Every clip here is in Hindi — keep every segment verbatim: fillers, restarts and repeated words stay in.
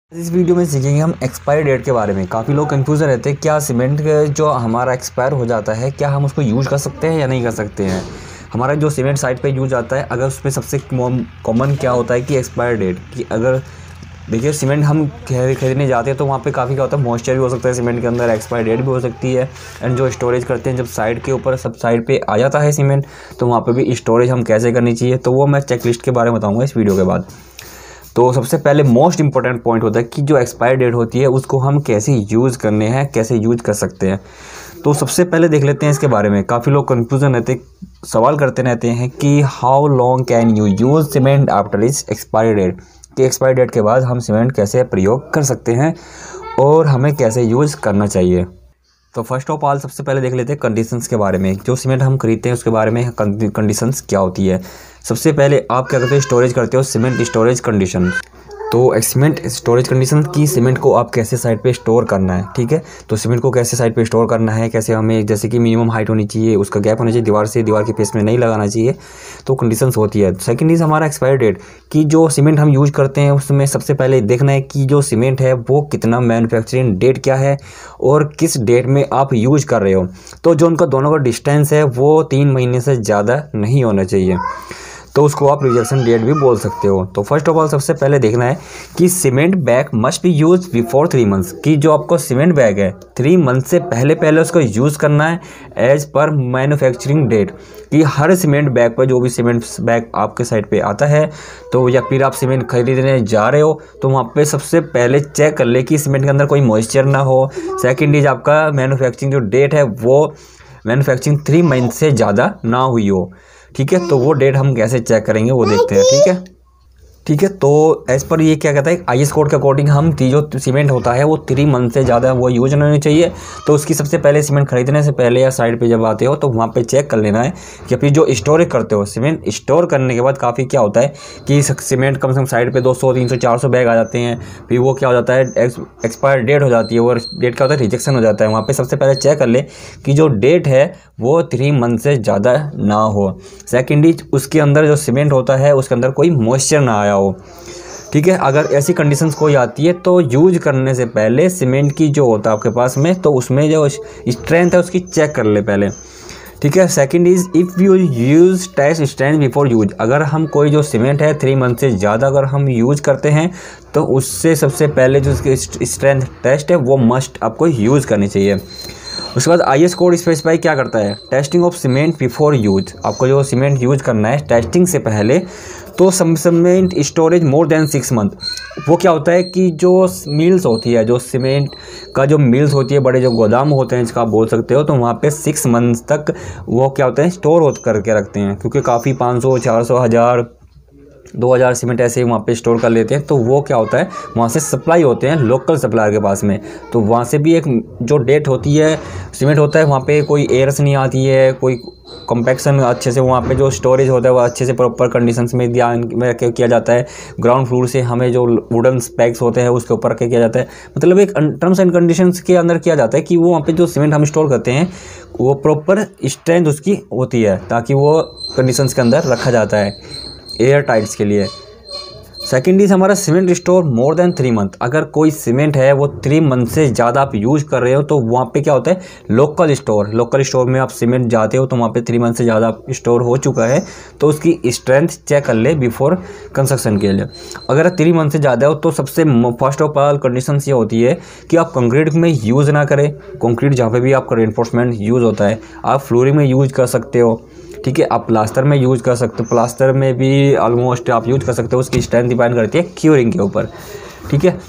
इस वीडियो में सीखेंगे हम एक्सपायरी डेट के बारे में। काफ़ी लोग कंफ्यूजन रहते हैं, क्या सीमेंट जो हमारा एक्सपायर हो जाता है क्या हम उसको यूज़ कर सकते हैं या नहीं कर सकते हैं। हमारा जो सीमेंट साइट पे यूज आता है, अगर उसमें सबसे कॉमन क्या होता है कि एक्सपायर डेट कि अगर देखिए सीमेंट हम खरीदने जाते हैं तो वहाँ पे काफ़ी क्या होता है, मॉइस्चर भी हो सकता है सीमेंट के अंदर, एक्सपायर डेट भी हो सकती है। एंड जो स्टोरेज करते हैं जब साइड के ऊपर सब साइड पे आ जाता है सीमेंट, तो वहाँ पे भी स्टोरेज हम कैसे करनी चाहिए, तो वो मैं चेकलिस्ट के बारे में बताऊँगा इस वीडियो के बाद। तो सबसे पहले मोस्ट इंपॉर्टेंट पॉइंट होता है कि जो एक्सपायर डेट होती है उसको हम कैसे यूज़ करने हैं, कैसे यूज़ कर सकते हैं। तो सबसे पहले देख लेते हैं इसके बारे में। काफ़ी लोग कंफ्यूजन रहते सवाल करते रहते हैं कि how long can you use cement after its expiry date, कि एक्सपायरी डेट के बाद हम सीमेंट कैसे प्रयोग कर सकते हैं और हमें कैसे यूज़ करना चाहिए। तो फर्स्ट ऑफ ऑल सबसे पहले देख लेते हैं कंडीशंस के बारे में। जो सीमेंट हम खरीदते हैं उसके बारे में कंडीशंस क्या होती है। सबसे पहले आप क्या करते हो, स्टोरेज करते हो, सीमेंट स्टोरेज कंडीशन। तो सीमेंट स्टोरेज कंडीशन की सीमेंट को आप कैसे साइड पे स्टोर करना है, ठीक है। तो सीमेंट को कैसे साइड पे स्टोर करना है, कैसे हमें, जैसे कि मिनिमम हाइट होनी चाहिए, उसका गैप होना चाहिए दीवार से, दीवार के फेस में नहीं लगाना चाहिए, तो कंडीशंस होती है। सेकंड इज़ हमारा एक्सपायरी डेट, कि जो सीमेंट हम यूज़ करते हैं उसमें सबसे पहले देखना है कि जो सीमेंट है वो कितना मैन्युफैक्चरिंग डेट क्या है और किस डेट में आप यूज़ कर रहे हो। तो जो उनका दोनों का डिस्टेंस है वो तीन महीने से ज़्यादा नहीं होना चाहिए, तो उसको आप रिजेक्शन डेट भी बोल सकते हो। तो फर्स्ट ऑफ ऑल सबसे पहले देखना है कि cement bag must be use before three months, कि जो आपको सीमेंट बैग है थ्री मंथ से पहले पहले उसको यूज़ करना है एज पर मैन्युफैक्चरिंग डेट। कि हर सीमेंट बैग पर, जो भी सीमेंट बैग आपके साइड पे आता है तो या फिर आप सीमेंट खरीदने जा रहे हो तो वहाँ पे सबसे पहले चेक कर ले कि सीमेंट के अंदर कोई मॉइस्चर ना हो। सेकेंड इज आपका मैन्युफैक्चरिंग जो डेट है वो मैन्युफैक्चरिंग थ्री मंथ से ज़्यादा ना हुई हो, ठीक है। तो वो डेट हम कैसे चेक करेंगे वो देखते हैं, ठीक है ठीक है। तो एज पर ये क्या कहता है, आई एस कोड के अकॉर्डिंग हम जो सीमेंट होता है वो थ्री मंथ से ज़्यादा वो यूज नहीं होनी चाहिए। तो उसकी सबसे पहले सीमेंट खरीदने से पहले या साइड पे जब आते हो तो वहाँ पे चेक कर लेना है कि फिर जो स्टोरेज करते हो सीमेंट, स्टोर करने के बाद काफ़ी क्या होता है कि सीमेंट कम से कम साइड पे दो सौ तीन सौ चार सौ बैग आ जाते हैं, फिर वो क्या हो जाता है एक्सपायर डेट हो जाती है, और डेट क्या होता है रिजेक्शन हो जाता है। वहाँ पर सबसे पहले चेक कर ले कि जो डेट है वो थ्री मंथ से ज़्यादा ना हो। सेकेंडली उसके अंदर जो सीमेंट होता है उसके अंदर कोई मॉइस्चर ना आया हो, ठीक है। अगर ऐसी कंडीशंस कोई आती है तो यूज करने से पहले सीमेंट की जो होता है आपके पास में, तो उसमें जो स्ट्रेंथ है उसकी चेक कर ले पहले, ठीक है। Second is if you use test strength before use, अगर हम कोई जो सीमेंट है थ्री मंथ से ज़्यादा अगर हम यूज़ करते हैं तो उससे सबसे पहले जो उसकी स्ट्रेंथ टेस्ट है वो मस्ट आपको यूज़ करनी चाहिए। उसके बाद आई एस कोड स्पेसिफाई क्या करता है, testing of cement before use. आपको जो सीमेंट यूज करना है टेस्टिंग से पहले, तो cement storage more than six month. वो क्या होता है कि जो मिल्स होती है, जो सीमेंट का जो मिल्स होती है, बड़े जो गोदाम होते हैं जिसका आप बोल सकते हो, तो वहाँ पे सिक्स मंथ तक वो क्या होता है स्टोर हो करके रखते हैं, क्योंकि काफ़ी पाँच सौ चार सौ हज़ार दो हज़ार सीमेंट ऐसे ही वहाँ पे स्टोर कर लेते हैं। तो वो क्या होता है वहाँ से सप्लाई होते हैं लोकल सप्लायर के पास में, तो वहाँ से भी एक जो डेट होती है सीमेंट होता है वहाँ पे कोई एयर्स नहीं आती है, कोई कॉम्पैक्शन अच्छे से, वहाँ पे जो स्टोरेज होता है वो अच्छे से प्रॉपर कंडीशंस में ध्यान में किया जाता है। ग्राउंड फ्लोर से हमें जो वुडन स्पैक्स होते हैं उसके ऊपर रख किया जाता है, मतलब एक टर्म्स एंड कंडीशंस के अंदर किया जाता है कि वो वहाँ पे जो सीमेंट हम स्टोर करते हैं वो प्रॉपर स्ट्रेंथ उसकी होती है, ताकि वो कंडीशंस के अंदर रखा जाता है एयर टाइट्स के लिए। सेकेंड इज हमारा cement store more than three month. अगर कोई सीमेंट है वो थ्री मंथ से ज़्यादा आप यूज़ कर रहे हो तो वहाँ पे क्या होता है लोकल स्टोर, लोकल स्टोर में आप सीमेंट जाते हो तो वहाँ पे थ्री मंथ से ज़्यादा स्टोर हो चुका है तो उसकी स्ट्रेंथ चेक कर ले बिफोर कंस्ट्रक्शन के लिए। अगर थ्री मंथ से ज़्यादा हो तो सबसे फर्स्ट ऑफ ऑल कंडीशन ये होती है कि आप कंक्रीट में यूज़ ना करें। कंक्रीट जहाँ पे भी आपका रेनफोर्समेंट यूज़ होता है आप फ्लोरिंग में यूज़ कर सकते हो, ठीक है। आप प्लास्टर में यूज़ कर सकते हो, प्लास्टर में भी ऑलमोस्ट आप यूज़ कर सकते हो, उसकी स्ट्रेंथ डिपेंड करती है क्यूरिंग के ऊपर, ठीक है।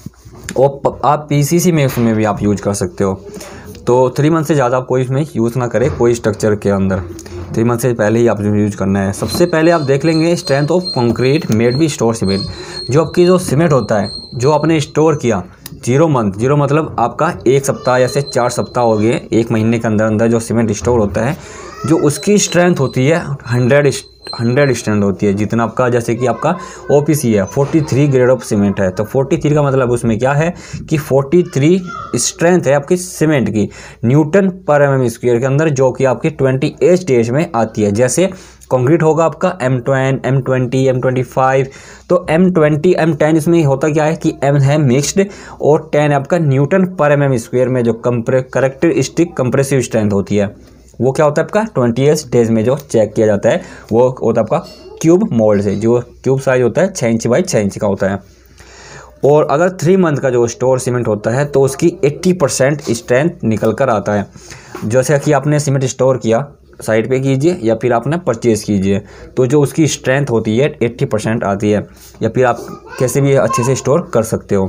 और आप पीसीसी में उसमें भी आप यूज़ कर सकते हो। तो थ्री मंथ से ज़्यादा आप कोई इसमें यूज़ ना करें कोई स्ट्रक्चर के अंदर, थ्री मंथ से पहले ही आप यूज़ करना है। सबसे पहले आप देख लेंगे strength of concrete made be store cement. जो आपकी जो सीमेंट होता है जो आपने स्टोर किया जीरो मंथ, जीरो मतलब आपका एक सप्ताह या से चार सप्ताह हो गए, एक महीने के अंदर अंदर जो सीमेंट स्टोर होता है, जो उसकी स्ट्रेंथ होती है हंड्रेड हंड्रेड स्ट्रेंथ होती है। जितना आपका, जैसे कि आपका ओपीसी है forty three grade of cement है, तो फोर्टी थ्री का मतलब उसमें क्या है कि फोर्टी थ्री स्ट्रेंथ है आपकी सीमेंट की न्यूटन पर एम एम स्क्वायर के अंदर, जो कि आपकी ट्वेंटी एट डेज में आती है। जैसे कंक्रीट होगा आपका M ten, M twenty, M twenty five. तो एम ट्वेंटी, एम टेन इसमें होता क्या है कि एम है मिक्स्ड और टेन आपका न्यूटन पर एम एम स्क्वायर में जो कंप्रे करेक्टरिस्टिक कंप्रेसिव स्ट्रेंथ होती है वो क्या होता है आपका ट्वेंटी डेज में जो चेक किया जाता है वो होता है आपका क्यूब मोल्ड से, जो क्यूब साइज होता है छः इंच बाई छः इंच का होता है। और अगर थ्री मंथ का जो स्टोर सीमेंट होता है तो उसकी अस्सी परसेंट स्ट्रेंथ निकल कर आता है। जैसे कि आपने सीमेंट स्टोर किया साइड पे कीजिए या फिर आपने परचेज़ कीजिए तो जो उसकी स्ट्रेंथ होती है अस्सी परसेंट आती है, या फिर आप कैसे भी अच्छे से स्टोर कर सकते हो।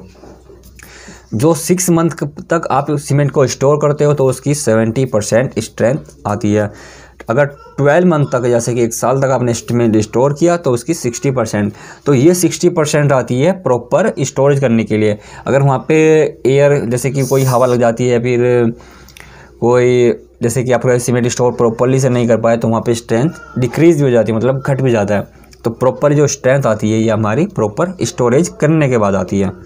जो सिक्स मंथ तक आप सीमेंट को स्टोर करते हो तो उसकी सेवेंटी परसेंट स्ट्रेंथ आती है। अगर ट्वेल्व मंथ तक जैसे कि एक साल तक आपने सीमेंट स्टोर किया तो उसकी सिक्सटी परसेंट, तो ये सिक्सटी परसेंट आती है प्रॉपर स्टोरेज करने के लिए। अगर वहाँ पे एयर जैसे कि कोई हवा लग जाती है, फिर कोई जैसे कि आपका सीमेंट स्टोर प्रॉपरली से नहीं कर पाए तो वहाँ पे स्ट्रेंथ डिक्रीज भी हो जाती है, मतलब घट भी जाता है। तो प्रॉपर जो स्ट्रेंथ आती है ये हमारी प्रॉपर स्टोरेज करने के बाद आती है।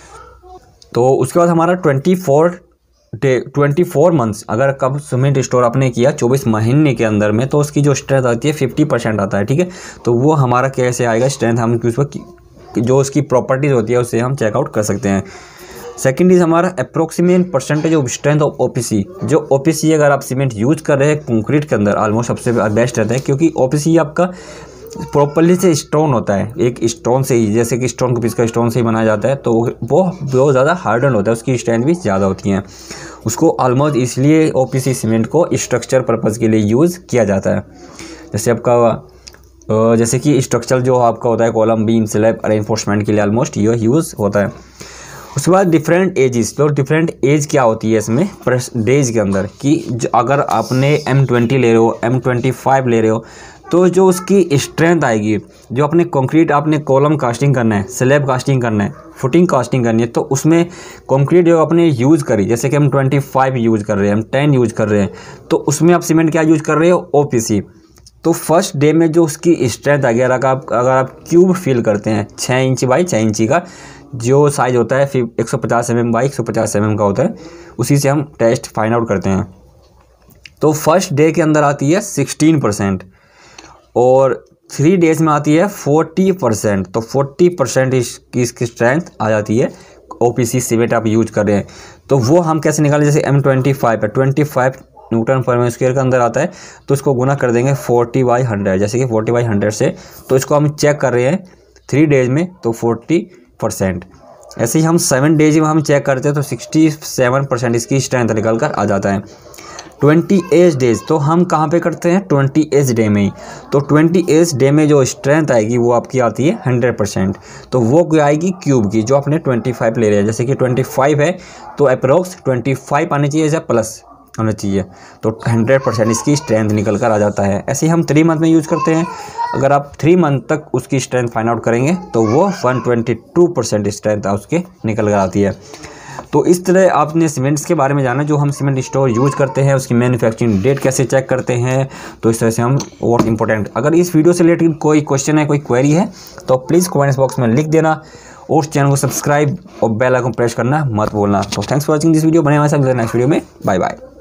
तो उसके बाद हमारा twenty four day twenty four months अगर कब सीमेंट स्टोर आपने किया चौबीस महीने के अंदर में तो उसकी जो स्ट्रेंथ आती है फिफ्टी परसेंट आता है, ठीक है। तो वो हमारा कैसे आएगा स्ट्रेंथ, हम उसमें जो उसकी प्रॉपर्टीज़ होती है उससे हम चेकआउट कर सकते हैं। सेकंड इज हमारा approximate percentage of strength of OPC. जो ओपीसी अगर आप सीमेंट यूज कर रहे हैं कंक्रीट के अंदर ऑलमोस्ट सबसे बेस्ट रहता है, क्योंकि ओपीसी आपका प्रॉपरली से स्टोन होता है, एक स्टोन से ही, जैसे कि स्टोन को पीस का स्टोन से ही बनाया जाता है तो वो बहुत ज़्यादा हार्डन होता है, उसकी स्ट्रेंथ भी ज़्यादा होती है। उसको ऑलमोस्ट इसलिए ओपीसी सीमेंट को स्ट्रक्चर पर्पज़ के लिए यूज़ किया जाता है। जैसे आपका जैसे कि स्ट्रक्चर जो आपका होता है कॉलम, बीम, स्लैब रेनफोर्समेंट के लिए ऑलमोस्ट ये यूज़ होता है। उसके बाद डिफरेंट एजेस, तो डिफरेंट एज क्या होती है इसमें डेज के अंदर, कि अगर आपने एम ट्वेंटी ले रहे हो, एम ट्वेंटी फाइव ले रहे हो तो जो उसकी स्ट्रेंथ आएगी, जो अपने कंक्रीट आपने कॉलम कास्टिंग करना है, स्लैब कास्टिंग करना है, फुटिंग कास्टिंग करनी है, तो उसमें कंक्रीट जो आपने यूज़ करी, जैसे कि हम ट्वेंटी फाइव यूज़ कर रहे हैं, हम टेन यूज़ कर रहे हैं, तो उसमें आप सीमेंट क्या यूज़ कर रहे हो ओपीसी। तो फर्स्ट डे में जो उसकी स्ट्रेंथ आ गया, अगर आप अगर आप क्यूब फिल करते हैं छः इंच बाई छः इंची का जो साइज़ होता है फिर एक सौ पचास एम एम बाई एक सौ पचास एम एम का होता है, उसी से हम टेस्ट फाइंड आउट करते हैं। तो फर्स्ट डे के अंदर आती है सिक्सटीन परसेंट और थ्री डेज में आती है फोर्टी परसेंट। तो फोर्टी परसेंट इसकी इसकी स्ट्रेंथ आ जाती है ओपीसी सीमेंट आप यूज कर रहे हैं। तो वो हम कैसे निकालें, जैसे एम ट्वेंटी फाइव है, ट्वेंटी फाइव न्यूटन पर स्क्वायर के अंदर आता है तो इसको गुना कर देंगे फोर्टी बाई हंड्रेड, जैसे कि फोर्टी बाई हंड्रेड से, तो इसको हम चेक कर रहे हैं थ्री डेज में तो फोर्टी परसेंट। ऐसे ही हम सेवन डेज में हम चेक करते हैं तो सिक्सटी सेवन परसेंट इसकी स्ट्रेंथ निकल कर आ जाता है। ट्वेंटी एज डेज तो हम कहाँ पे करते हैं, ट्वेंटी एज डे में ही। तो ट्वेंटी एज डे में जो स्ट्रेंथ आएगी वो आपकी आती है हंड्रेड परसेंट। तो वो क्या आएगी क्यूब की, जो आपने ट्वेंटी फाइव ले रहे हैं, जैसे कि ट्वेंटी फाइव है तो अप्रोक्स ट्वेंटी फाइव आनी चाहिए या प्लस होना चाहिए, तो हंड्रेड परसेंट इसकी स्ट्रेंथ निकल कर आ जाता है। ऐसे ही हम थ्री मंथ में यूज़ करते हैं। अगर आप थ्री मंथ तक उसकी स्ट्रेंथ फाइंड आउट करेंगे तो वो one twenty two percent strength उसके निकल कर आती है। तो इस तरह आपने सीमेंट्स के बारे में जाना, जो हम सीमेंट स्टोर यूज़ करते हैं उसकी मैन्युफैक्चरिंग डेट कैसे चेक करते हैं, तो इस तरह से हम बहुत इंपॉर्टेंट। अगर इस वीडियो से रिलेटेड कोई क्वेश्चन है, कोई क्वेरी है तो प्लीज़ कमेंट्स बॉक्स में लिख देना और चैनल को सब्सक्राइब और बेल आइकन प्रेस करना मत भूलना। तो thanks for watching this video. बने हमारे साथ नेक्स्ट वीडियो में, बाय बाय।